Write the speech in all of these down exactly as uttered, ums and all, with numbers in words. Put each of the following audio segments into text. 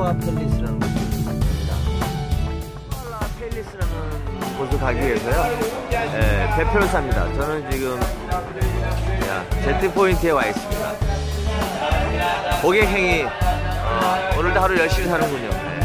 쿠아 팰리스라는 곳입니다. 쿠알라 팰리스라는 곳을 가기 위해서요, 예, 대표를 삽니다. 저는 지금 야, 제트 포인트에 와 있습니다. 고객행위, 어, 오늘도 하루 열심히 사는군요. 예.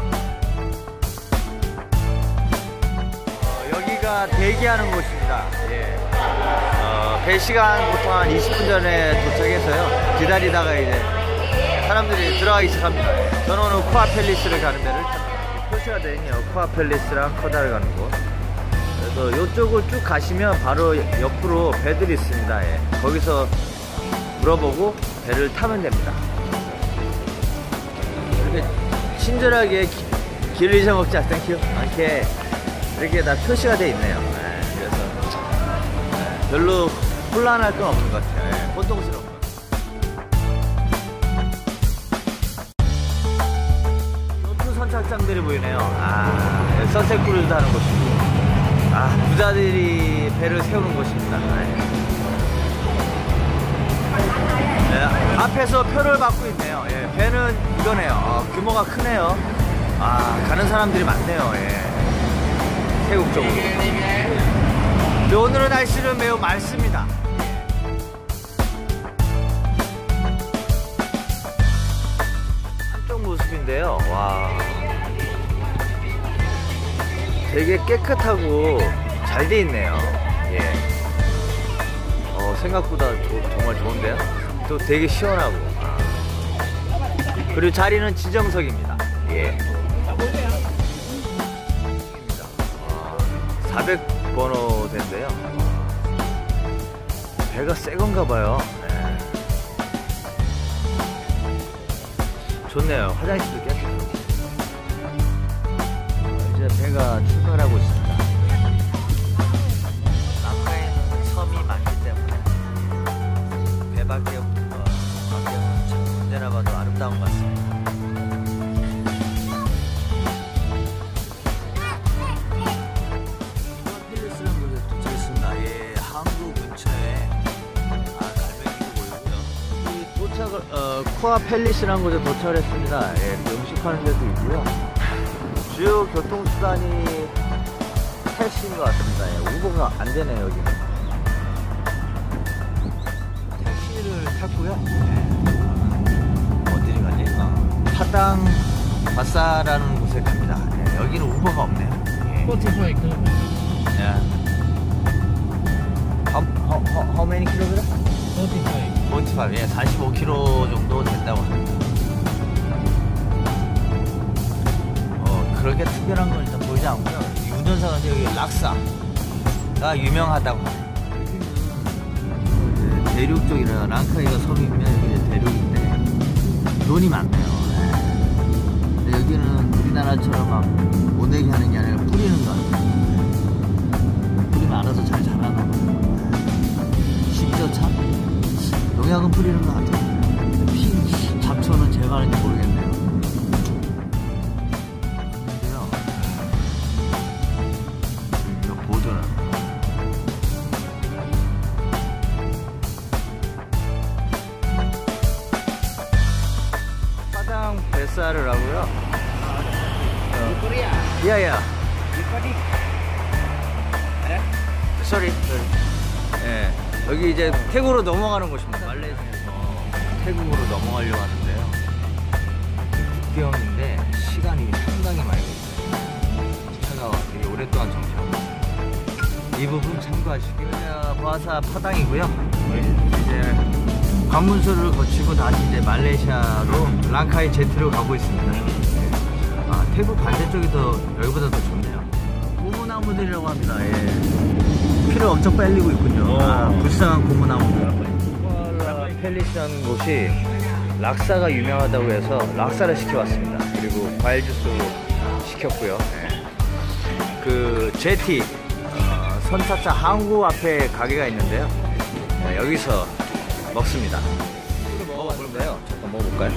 어, 여기가 대기하는 곳입니다. 예. 어, 배 시간 보통 한 이십 분 전에 도착해서요, 기다리다가 이제 사람들이 들어가기 시작합니다. 저는 오늘 쿠아 팰리스를 가는 데를 탑니다. 표시가 되어 있네요. 쿠아 팰리스랑 커다를 가는 곳. 그래서 이쪽을 쭉 가시면 바로 옆으로 배들이 있습니다. 예. 거기서 물어보고 배를 타면 됩니다. 이렇게 친절하게 기, 길을 잊어먹지 않게 이렇게, 이렇게 다 표시가 되어 있네요. 예. 그래서 예. 별로 혼란할 건 없는 것 같아요. 예. 혼동스러운 것. 요트 선착장들이 보이네요. 아, 선셋 크루즈도 하는 곳이고, 아, 부자들이 배를 세우는 곳입니다. 네, 앞에서 표를 받고 있네요. 예, 배는 이거네요. 어, 규모가 크네요. 아, 가는 사람들이 많네요. 예, 태국 쪽으로. 네, 오늘은 날씨는 매우 맑습니다. 한쪽 모습인데요. 와, 되게 깨끗하고 잘 돼 있네요. 예. 어, 생각보다 조, 정말 좋은데요? 또 되게 시원하고. 아. 그리고 자리는 지정석입니다. 예. 사백 번호대인데요. 배가 새 건가 봐요. 예. 좋네요. 화장실도 깨끗하고. 이제 배가 출발하고 있습니다. 랑카이는 섬이 많기 때문에 배밖에 어, 밖에는 참 언제나 봐도 아름다운 것 같습니다. 팰리스라는 곳에 도착했습니다. 예, 항구 근처에 아, 갈매기도 보이고요. 이 도착을 어, 쿠아 팰리스라는 곳에 도착을 했습니다. 예, 음식하는 데도 있고요. 주요 교통수단이 택시인 것 같습니다. 예, 우버가 안 되네요, 여기는. 택시를 탔고요. 예. 어디를 가지? 어, 파당 바사라는 곳에 갑니다. 예, 여기는 우버가 없네요. 예. 사십오 킬로미터. 예. How, how, how, how many kilometers? 사십오. 사십오, 예, 사십오 킬로미터 정도 된다고 합니다. 그렇게 특별한 건 일단 보이지 않고요. 이 운전사가 여기 락사가 유명하다고 합니다. 여기는 대륙 쪽이라 랑카이가 섬이면 여기 대륙인데 돈이 많네요. 근데 여기는 우리나라처럼 막 모내기 하는 게 아니라 뿌리는 거 같아요. 뿌리면 알아서 잘 자라나 봐요. 쉽죠 참? 농약은 뿌리는 거 같아요. 피 잡초는 제가 하는지 모르겠네요. 파당 뱃살을 하고요. 어. 야야. 쏘리. 예. 여기 이제 태국으로 넘어가는 곳입니다. 말레이시아에서 태국으로 넘어가려고 하는데요. 국경인데 시간이 상당히 많이 걸려요. 차가 되게 오랫동안 정차합니다. 이 부분 참고하시고요. 바사 파당이고요. 이제 관문소를 거치고 다시 이제 말레이시아로 랑카이 제트로 가고 있습니다. 아, 태국 반대쪽이 더 여기보다 더 좋네요. 고무나무들이라고 합니다. 예. 피를 엄청 빨리고 있군요. 아, 불쌍한 고무나무들. 쿠알라 팰리스라는 곳이 락사가 유명하다고 해서 락사를 시켜왔습니다. 그리고 과일 주스 시켰고요. 예. 그 제티 어, 선착장 항구 앞에 가게가 있는데요. 예, 여기서 먹습니다. 먹어볼까요? 잠깐 먹어볼까요?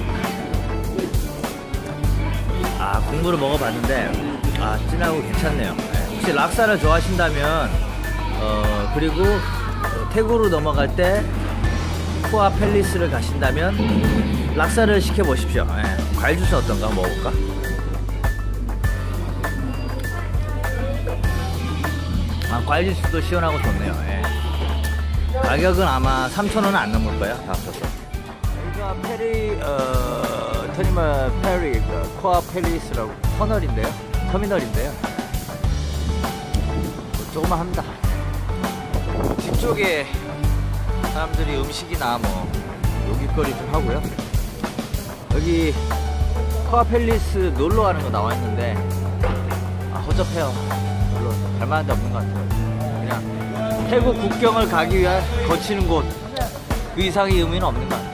아, 국물을 먹어봤는데 아, 진하고 괜찮네요. 네. 혹시 락사를 좋아하신다면 어, 그리고 어, 태국으로 넘어갈 때 쿠아 팰리스를 가신다면 락사를 시켜보십시오. 네. 과일 주스 어떤가 먹어볼까? 아, 과일 주스도 시원하고 좋네요. 예. 가격은 아마 삼천 원은 안 넘을 거야, 다 합쳐서. 여기가 페리, 어, 터미널 페리, 그, 코아 팰리스라고 터널인데요. 터미널인데요. 뭐 조금만 합니다. 뒤쪽에 사람들이 음식이나 뭐, 요깃거리 좀 하고요. 여기 코아 팰리스 놀러 가는 거 나와 있는데, 아, 허접해요. 별로 갈만한 데 없는 것 같아요. 그냥 태국 국경을 가기 위해 거치는 곳, 그 이상의 의미는 없는 것 같아요.